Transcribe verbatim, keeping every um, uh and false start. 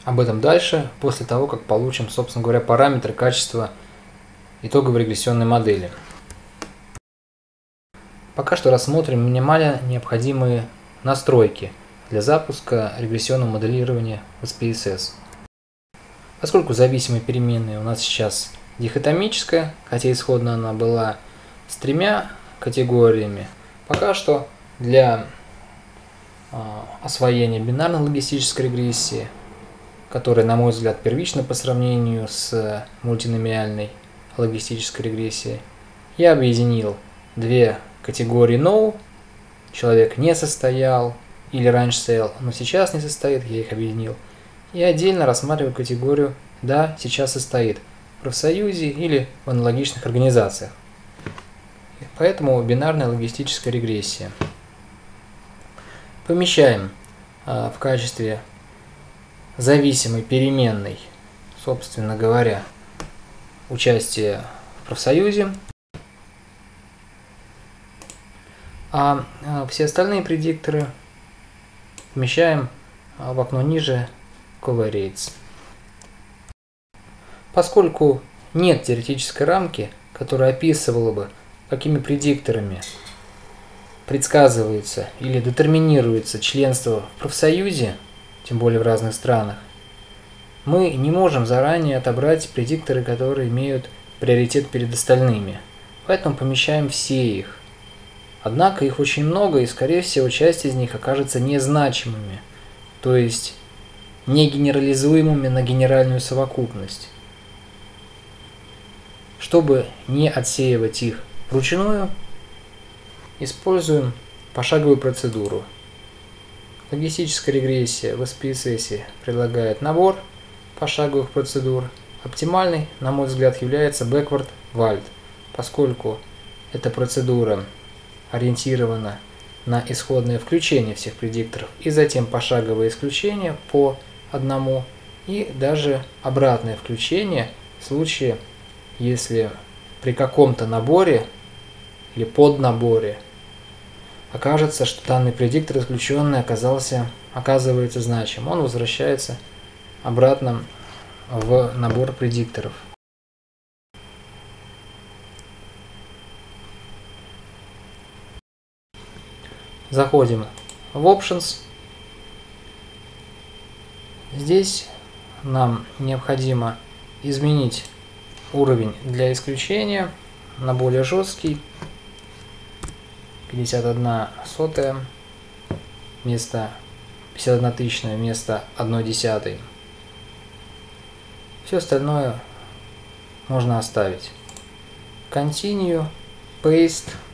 об этом дальше, после того, как получим, собственно говоря, параметры качества итоговой регрессионной модели. Пока что рассмотрим минимально необходимые настройки для запуска регрессионного моделирования в эс пи эс эс. Поскольку зависимая переменная у нас сейчас дихотомическая, хотя исходно она была с тремя категориями, пока что для э, освоения бинарной логистической регрессии, которая, на мой взгляд, первична по сравнению с мультиномиальной логистической регрессией, я объединил две категории no, человек не состоял или раньше стоял, но сейчас не состоит, я их объединил, и отдельно рассматриваю категорию да, сейчас состоит в профсоюзе или в аналогичных организациях. Поэтому бинарная логистическая регрессия. Помещаем э, в качестве зависимой переменной, собственно говоря, участие в профсоюзе, а э, все остальные предикторы помещаем э, в окно ниже covariates. Поскольку нет теоретической рамки, которая описывала бы, какими предикторами предсказывается или детерминируется членство в профсоюзе, тем более в разных странах, мы не можем заранее отобрать предикторы, которые имеют приоритет перед остальными. Поэтому помещаем все их. Однако их очень много, и, скорее всего, часть из них окажется незначимыми, то есть не генерализуемыми на генеральную совокупность. Чтобы не отсеивать их вручную, используем пошаговую процедуру. Логистическая регрессия в эс пи эс эс предлагает набор пошаговых процедур. Оптимальной, на мой взгляд, является Backward-Wald, поскольку эта процедура ориентирована на исходное включение всех предикторов и затем пошаговое исключение по одному и даже обратное включение в случае, если при каком-то наборе или поднаборе окажется, что данный предиктор исключенный оказался, оказывается значим, он возвращается обратно в набор предикторов. Заходим в Options. Здесь нам необходимо изменить уровень для исключения на более жесткий, пятьдесят одна сотая вместо пятьдесят одна тысячная вместо одной десятой. Все остальное можно оставить. Continue, Paste.